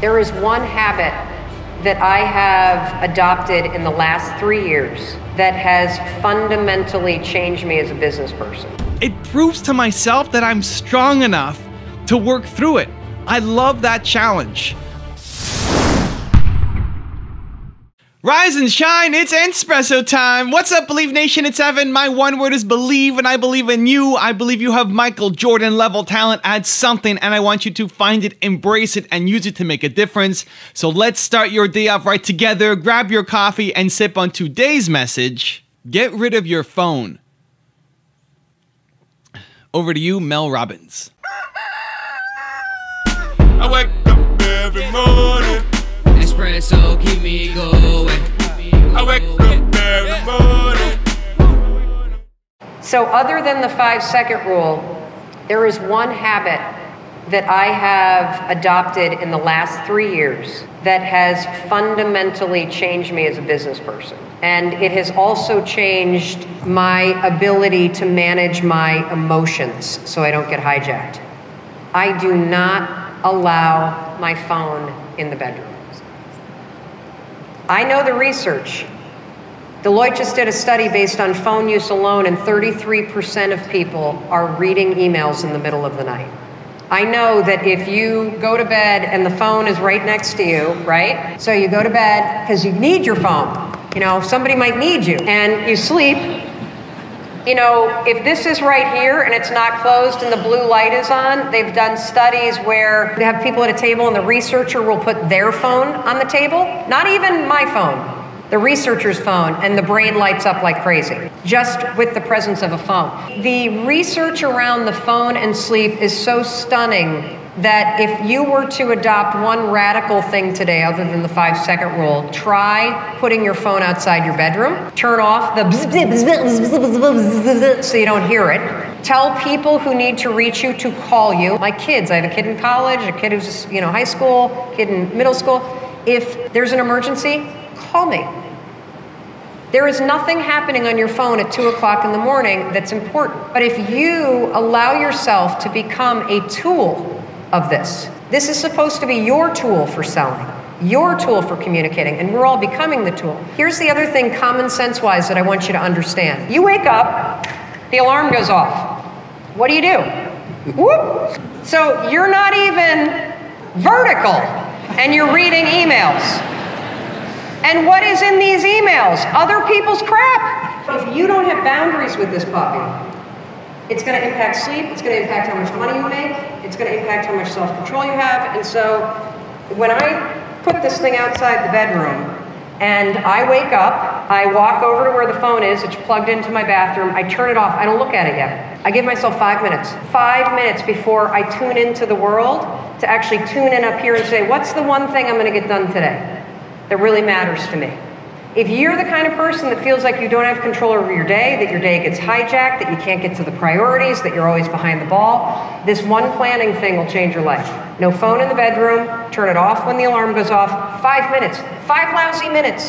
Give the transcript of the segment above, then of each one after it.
There is one habit that I have adopted in the last 3 years that has fundamentally changed me as a business person. It proves to myself that I'm strong enough to work through it. I love that challenge. Rise and shine, it's Entspresso time. What's up, Believe Nation? It's Evan. My one word is believe, and I believe in you. I believe you have Michael Jordan level talent at something, and I want you to find it, embrace it, and use it to make a difference. So let's start your day off right together. Grab your coffee and sip on today's message. Get rid of your phone. Over to you, Mel Robbins. I wake up every morning. Espresso, keep me going. I wake up every morning. So other than the 5-second rule, there is one habit that I have adopted in the last 3 years that has fundamentally changed me as a business person. And it has also changed my ability to manage my emotions so I don't get hijacked. I do not allow my phone in the bedroom. I know the research. Deloitte just did a study based on phone use alone, and 33% of people are reading emails in the middle of the night. I know that if you go to bed and the phone is right next to you, right? So you go to bed because you need your phone. You know, somebody might need you, and you sleep. You know, if this is right here and it's not closed and the blue light is on, they've done studies where they have people at a table and the researcher will put their phone on the table, not even my phone, the researcher's phone, and the brain lights up like crazy, just with the presence of a phone. The research around the phone and sleep is so stunning that if you were to adopt one radical thing today other than the 5-second rule, try putting your phone outside your bedroom, turn off the so you don't hear it. Tell people who need to reach you to call you. My kids, I have a kid in college, a kid who's, high school, kid in middle school. If there's an emergency, call me. There is nothing happening on your phone at 2 o'clock in the morning that's important. But if you allow yourself to become a tool of this is supposed to be your tool for selling, your tool for communicating, and we're all becoming the tool. Here's the other thing, common sense wise, that I want you to understand. You wake up, the alarm goes off. What do? Whoop! So you're not even vertical, and you're reading emails. And what is in these emails? Other people's crap. If you don't have boundaries with this puppy, it's going to impact sleep, it's going to impact how much money you make, it's going to impact how much self-control you have. And so when I put this thing outside the bedroom and I wake up, I walk over to where the phone is, it's plugged into my bathroom, I turn it off, I don't look at it yet. I give myself 5 minutes. 5 minutes before I tune into the world to actually tune in up here and say, what's the one thing I'm going to get done today that really matters to me? If you're the kind of person that feels like you don't have control over your day, that your day gets hijacked, that you can't get to the priorities, that you're always behind the ball, this one planning thing will change your life. No phone in the bedroom, turn it off when the alarm goes off, 5 minutes, 5 lousy minutes,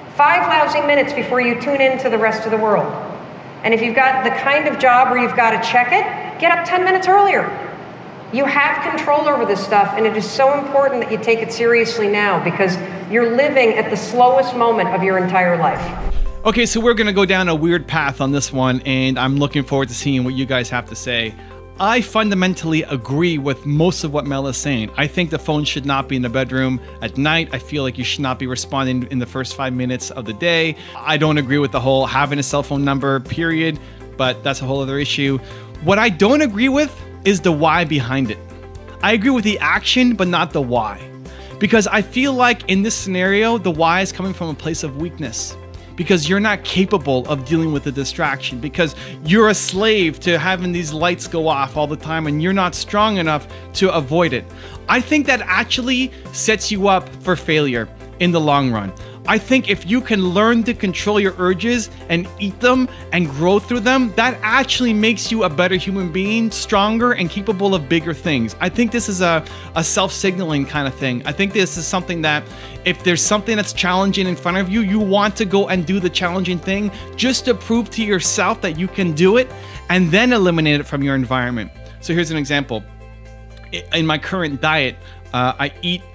5 lousy minutes before you tune into the rest of the world. And if you've got the kind of job where you've got to check it, get up 10 minutes earlier. You have control over this stuff, and it is so important that you take it seriously now because you're living at the slowest moment of your entire life. Okay, so we're gonna go down a weird path on this one, and I'm looking forward to seeing what you guys have to say. I fundamentally agree with most of what Mel is saying. I think the phone should not be in the bedroom at night. I feel like you should not be responding in the first 5 minutes of the day. I don't agree with the whole having a cell phone number, period, but that's a whole other issue. What I don't agree with is the why behind it. I agree with the action, but not the why. Because I feel like in this scenario, the why is coming from a place of weakness. Because you're not capable of dealing with the distraction. Because you're a slave to having these lights go off all the time and you're not strong enough to avoid it. I think that actually sets you up for failure in the long run. I think if you can learn to control your urges and eat them and grow through them, that actually makes you a better human being, stronger and capable of bigger things. I think this is a self-signaling kind of thing. I think this is something that if there's something that's challenging in front of you, you want to go and do the challenging thing just to prove to yourself that you can do it and then eliminate it from your environment. So here's an example. In my current diet, I eat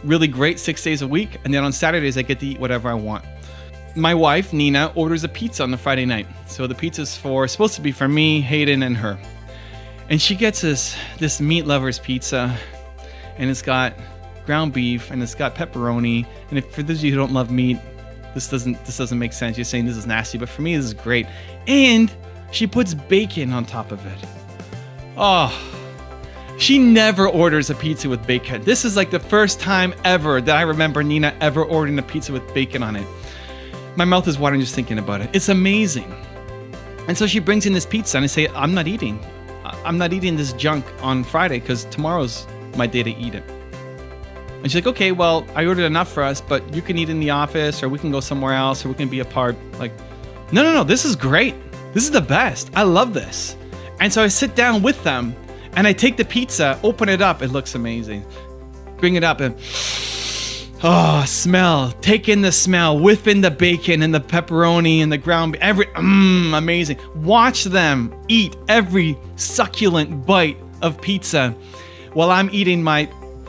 really great 6 days a week. And then on Saturdays, I get to eat whatever I want. My wife, Nina, orders a pizza on the Friday night. So the pizza's supposed to be for me, Hayden, and her. And she gets this meat lover's pizza, and it's got ground beef, and it's got pepperoni. And for those of you who don't love meat, this doesn't make sense. You're saying this is nasty, but for me, this is great. And she puts bacon on top of it. Oh, she never orders a pizza with bacon. This is like the first time ever that I remember Nina ever ordering a pizza with bacon on it. My mouth is watering just thinking about it. It's amazing. And so she brings in this pizza, and I say, I'm not eating this junk on Friday because tomorrow's my day to eat it. And she's like, okay, well, I ordered enough for us, but you can eat in the office, or we can go somewhere else, or we can be apart. Like, no, this is great. This is the best. I love this. And so I sit down with them, and I take the pizza, open it up. It looks amazing. Bring it up, and oh, smell. Take in the smell. Whiff in the bacon and the pepperoni and the ground. Amazing. Watch them eat every succulent bite of pizza while I'm eating my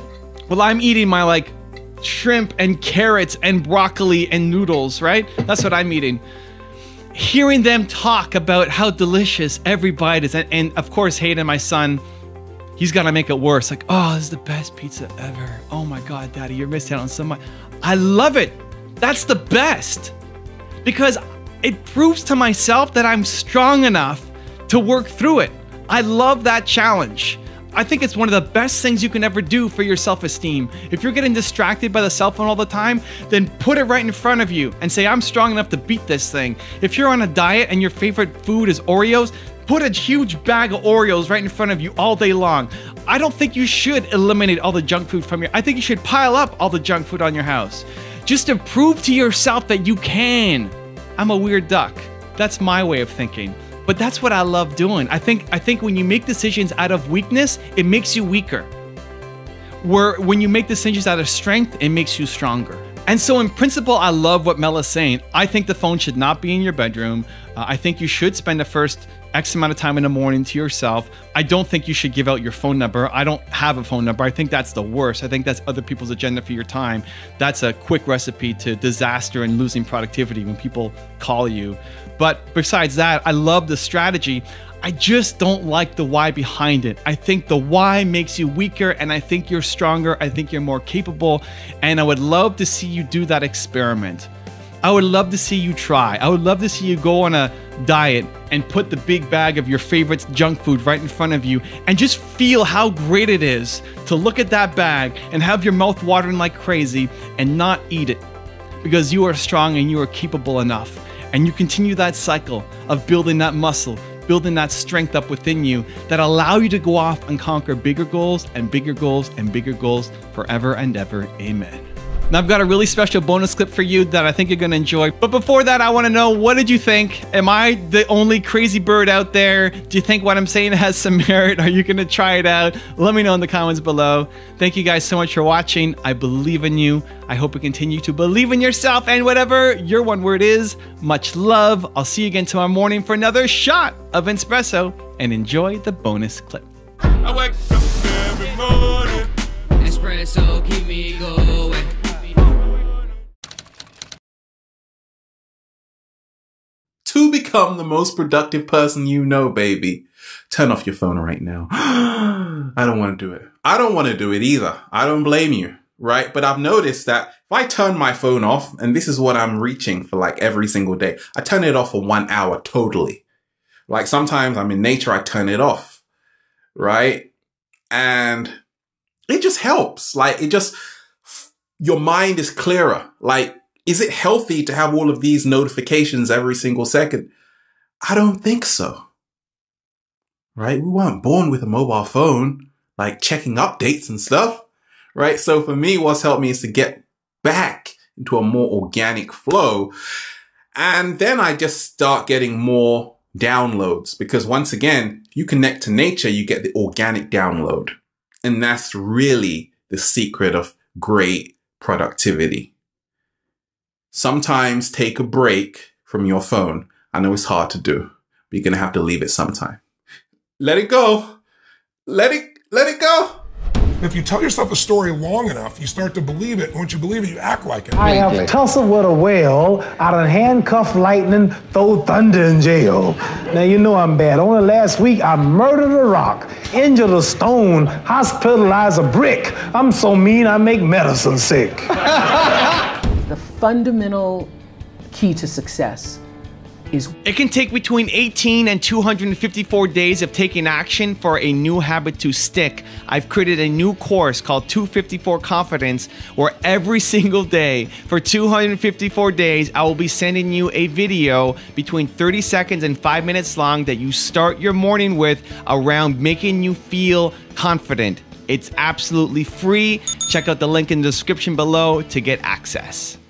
like shrimp and carrots and broccoli and noodles, right? That's what I'm eating. Hearing them talk about how delicious every bite is. And of course, Hayden, my son, he's got to make it worse. Like, oh, this is the best pizza ever. Oh my God, Daddy, you're missing out on so much. I love it. That's the best. Because it proves to myself that I'm strong enough to work through it. I love that challenge. I think it's one of the best things you can ever do for your self-esteem. If you're getting distracted by the cell phone all the time, then put it right in front of you and say, I'm strong enough to beat this thing. If you're on a diet and your favorite food is Oreos, put a huge bag of Oreos right in front of you all day long. I don't think you should eliminate all the junk food from I think you should pile up all the junk food on your house. Just to prove to yourself that you can. I'm a weird duck. That's my way of thinking. But that's what I love doing. I think when you make decisions out of weakness, it makes you weaker. When you make decisions out of strength, it makes you stronger. And so in principle, I love what Mel is saying. I think the phone should not be in your bedroom. I think you should spend the first X amount of time in the morning to yourself. I don't think you should give out your phone number. I don't have a phone number. I think that's the worst. I think that's other people's agenda for your time. That's a quick recipe to disaster and losing productivity when people call you. But besides that, I love the strategy. I just don't like the why behind it. I think the why makes you weaker, and I think you're stronger. I think you're more capable, and I would love to see you do that experiment. I would love to see you try. I would love to see you go on a diet and put the big bag of your favorite junk food right in front of you and just feel how great it is to look at that bag and have your mouth watering like crazy and not eat it, because you are strong and you are capable enough. And you continue that cycle of building that muscle, building that strength up within you that allow you to go off and conquer bigger goals and bigger goals and bigger goals forever and ever. Amen. Now I've got a really special bonus clip for you that I think you're going to enjoy. But before that, I want to know, what did you think? Am I the only crazy bird out there? Do you think what I'm saying has some merit? Are you going to try it out? Let me know in the comments below. Thank you guys so much for watching. I believe in you. I hope you continue to believe in yourself, and whatever your one word is, much love. I'll see you again tomorrow morning for another shot of Entspresso, and enjoy the bonus clip. I wake up every morning. Espresso, keep me going. To become the most productive person you know, baby, turn off your phone right now. I don't want to do it. I don't want to do it either. I don't blame you, right? But I've noticed that if I turn my phone off, and this is what I'm reaching for like every single day, I turn it off for 1 hour totally. Like sometimes I'm in nature, I turn it off, right? And it just helps. Like your mind is clearer. Like, is it healthy to have all of these notifications every single second? I don't think so. Right? We weren't born with a mobile phone, like checking updates and stuff, right? So for me, what's helped me is to get back into a more organic flow. And then I just start getting more downloads, because once again, if you connect to nature, you get the organic download. And that's really the secret of great productivity. Sometimes take a break from your phone. I know it's hard to do, but you're going to have to leave it sometime. Let it go. Let it go. If you tell yourself a story long enough, you start to believe it. And once you believe it, you act like it. I have tussled with a whale, I done handcuffed lightning, throw thunder in jail. Now you know I'm bad. Only last week I murdered a rock, injured a stone, hospitalized a brick. I'm so mean I make medicine sick. The fundamental key to success is it can take between 18 and 254 days of taking action for a new habit to stick. I've created a new course called 254 Confidence, where every single day for 254 days, I will be sending you a video between 30 seconds and 5 minutes long that you start your morning with around making you feel confident. It's absolutely free. Check out the link in the description below to get access.